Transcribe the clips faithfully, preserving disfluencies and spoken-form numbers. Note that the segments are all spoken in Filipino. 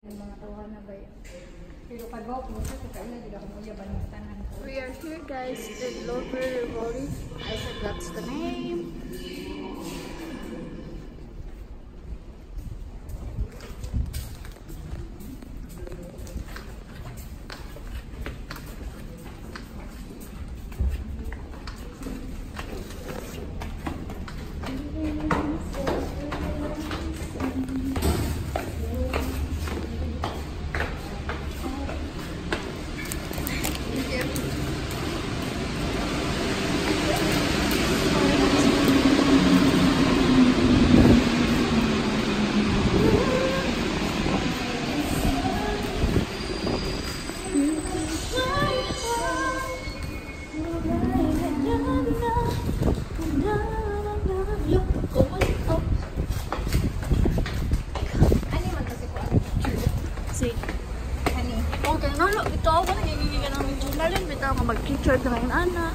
We are here, guys, in Louvre. I think that's the name. Okay, nalo, ito ako na gigigigan ng journaling, bitaw nga mag-picture na ngayon, ana.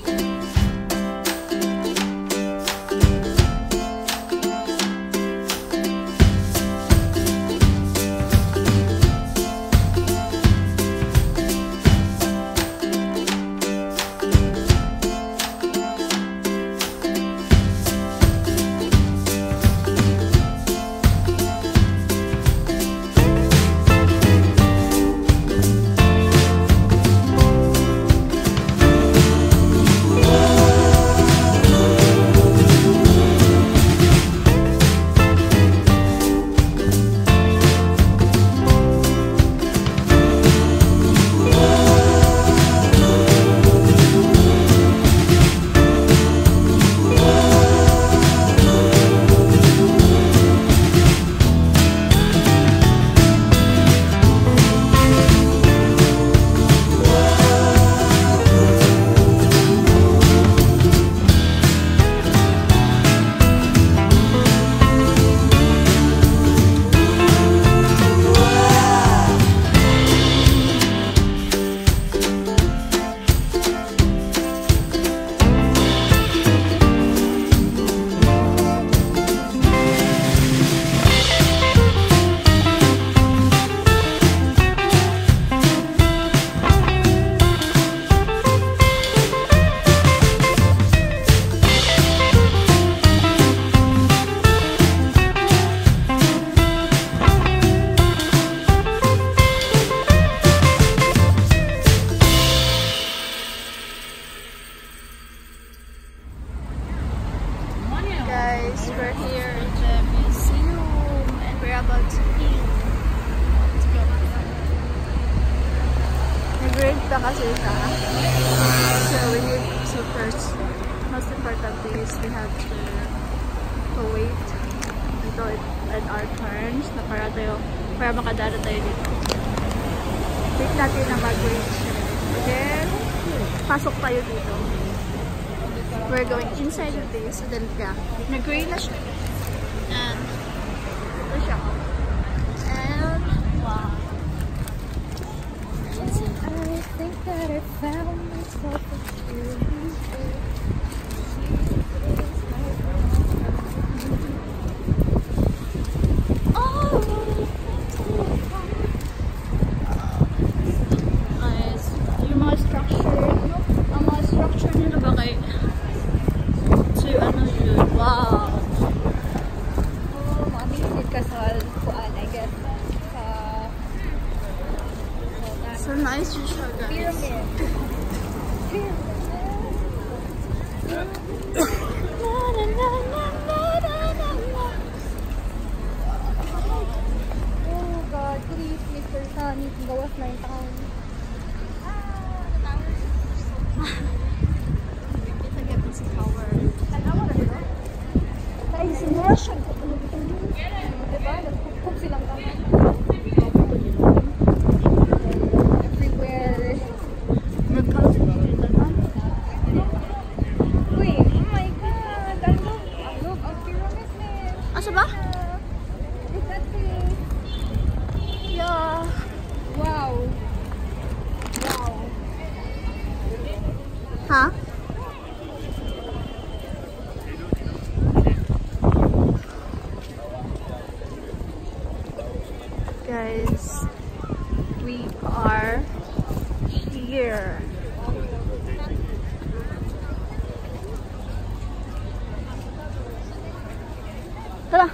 Guys, we're here in the museum and we're about to eat. Let's go. Nag-grade pa kasi siya. So we need, so first, most important thing is we have to, to wait until it, at our turns na para tayo, para makadala tayo dito. Wait natin na mag-grade siya. Then, pasok tayo dito. We're going inside of this, and then yeah, nag-green na siya. And ito siya. And wow. I think that I found myself a Oh, guys, yung mga structure, ang mga structure nila ba kay ano yun? Wow! Oh, ma-visit ka sa kuan, I guess. Sa... So nice yun siya, guys. Pyramid. Oh God, please, Mister Sunny, gawas na yung taon. Ah, the tower is so kita get this tower. Guys, in Russia, diba? Nagpupok silang kami. Everywhere. Uy, oh my God! Ang loob, ang loob, ang pyramid, man. Asa ba? Is that it? Yeah. Wow. Wow. Ha? Guys, guys. We are here. Tara!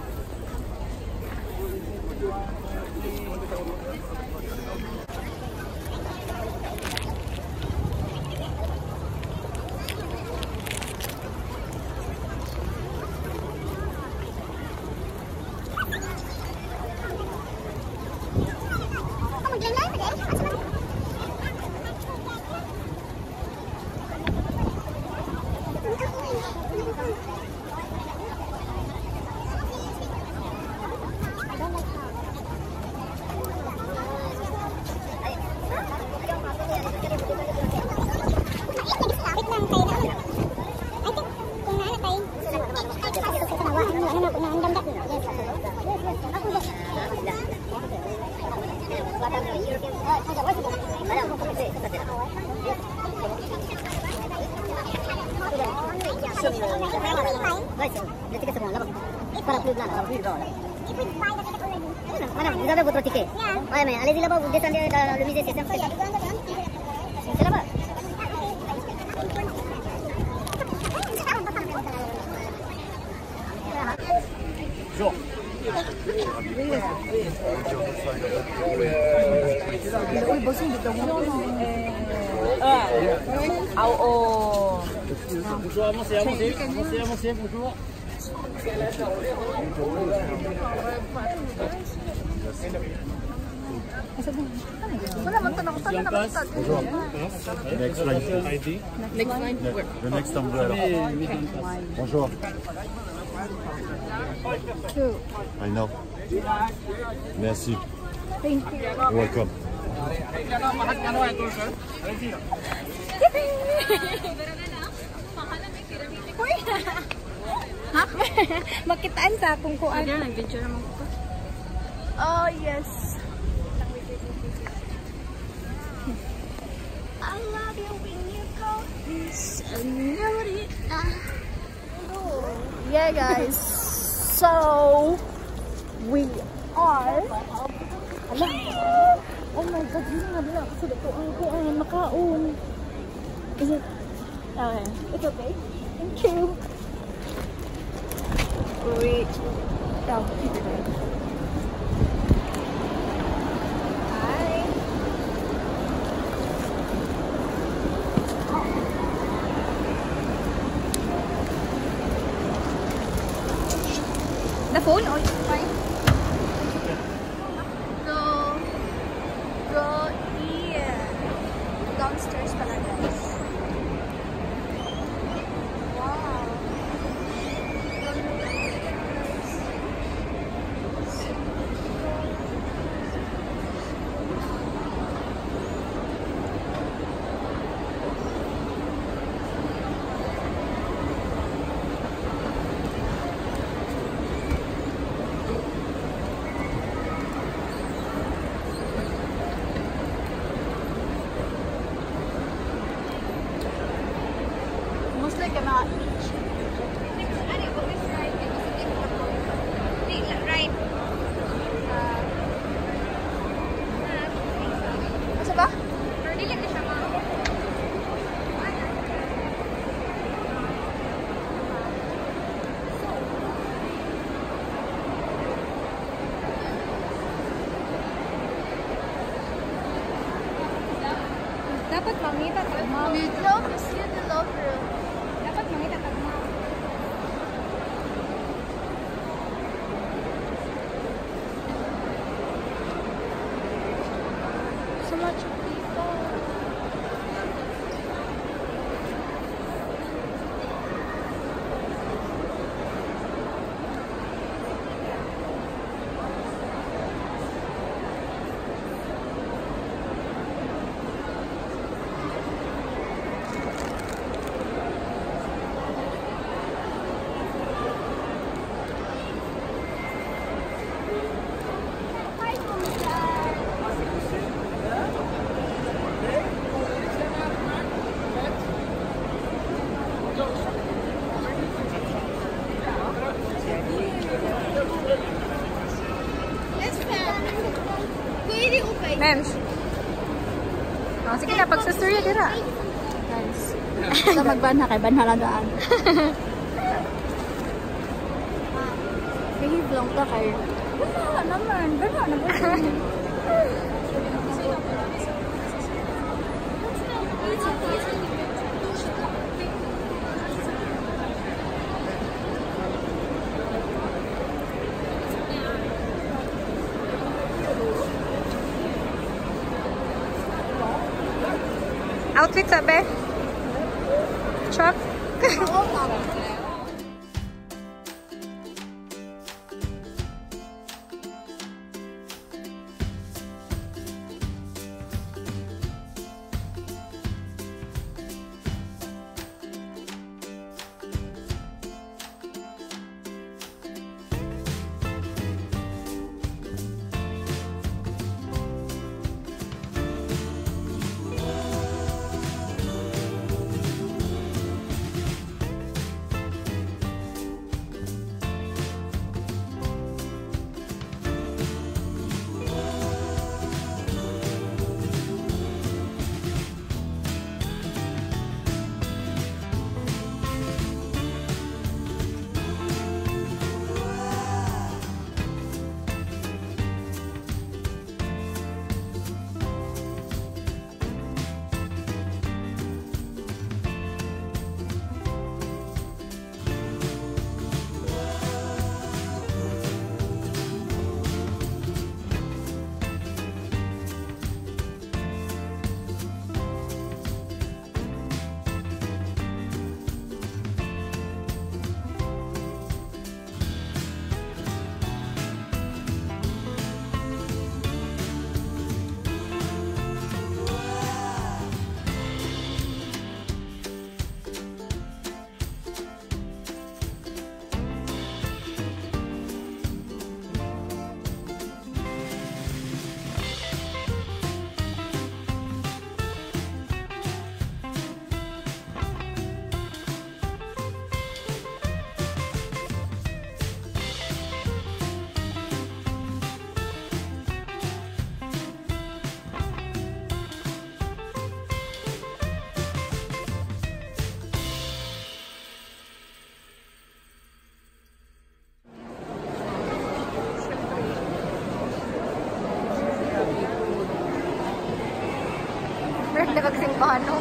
Madame, vous avez votre ticket? Yeah. Ouais, mais allez-y là-bas, vous descendez dans le musée, c'est simple. C'est là-bas. Bonjour. Bonjour, avancez, avancez, avancez, avancez, bonjour. Bonjour. Next line. Next line? The, the next umbrella. Bonjour. I know. Merci. Thank you. You're welcome. Ha? Makitaan sa akong kuan. Oh, yes. I love you when you call me señorita. Yeah, guys. So, we are... Alam. Oh my God, yun nga nila. Kasi dito ang kuan, nakaon. Is it... Okay. It's okay. Thank you. Wait. Oh, hi. The phone or fine? Go. Go here. Downstairs pala, guys. Almost like I'm not. Right. Asa ba? Dapat mangita tagma. Dito, kasi the louvre. Dapat mangita tagma. So much people. Mems. Oh, sige na, pagsustorya dira. Guys. Sa magban na kay banhala daan. Behave lang ka kay. Wala naman. Wala naman. Outfit sabi? Chuck? Berarti magsimbahan, no?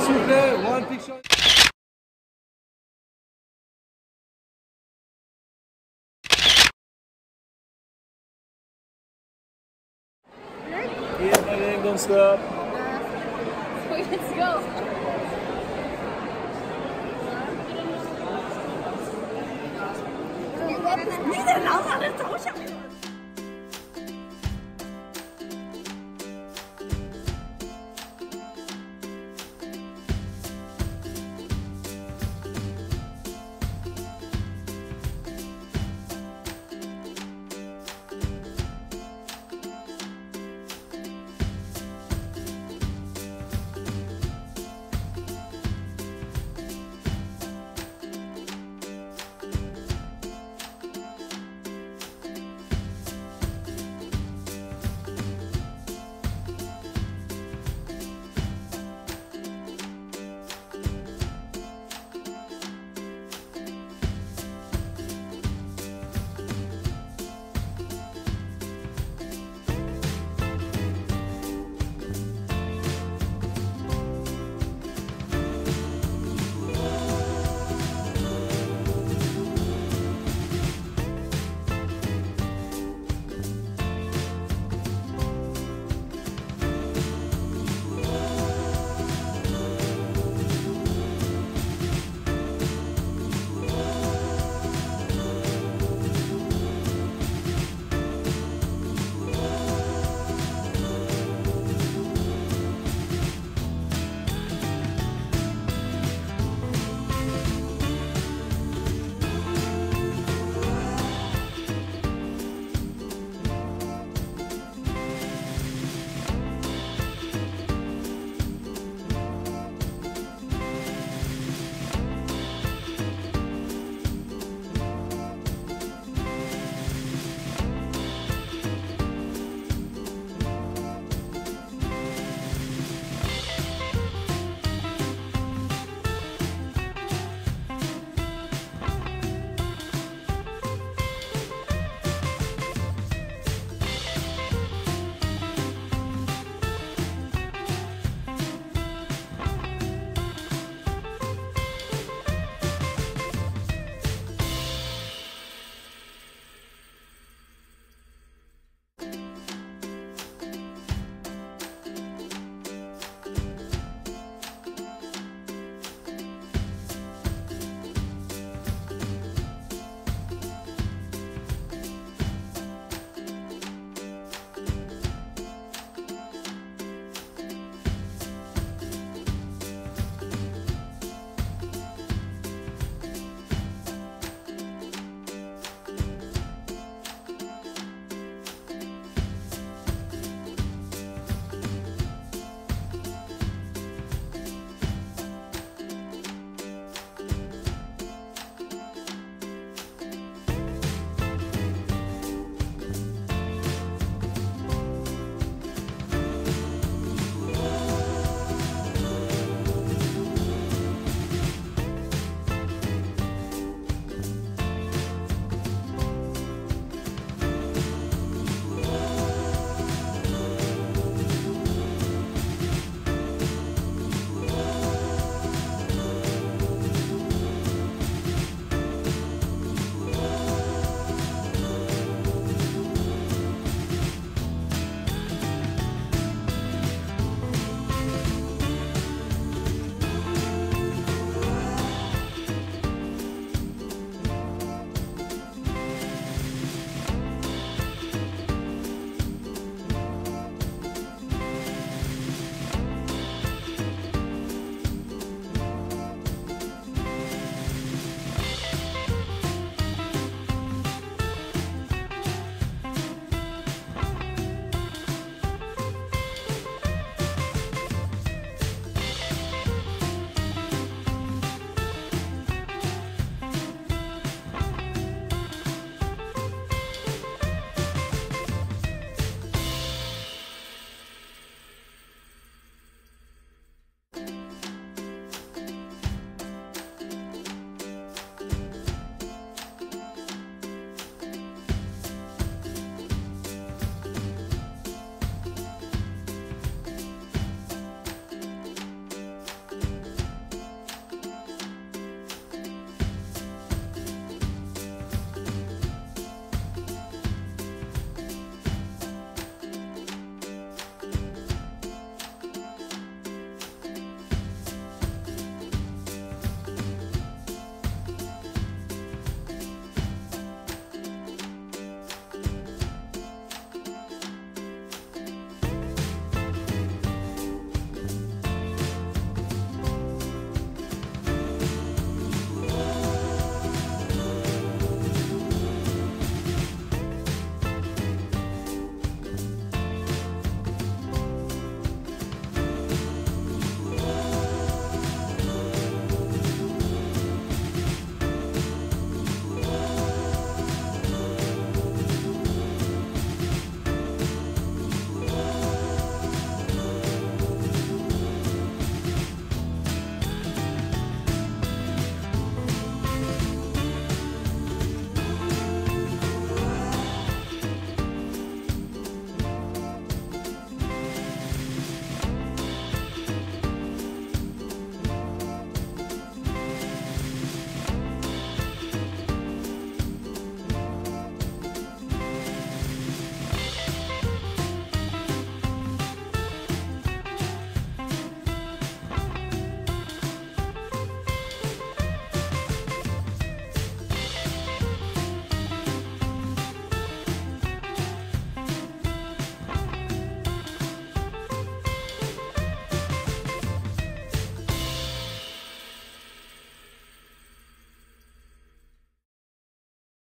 s'il vous plaît, one picture. Keep moving, don't stop. Let's go.你在哪哪的头像？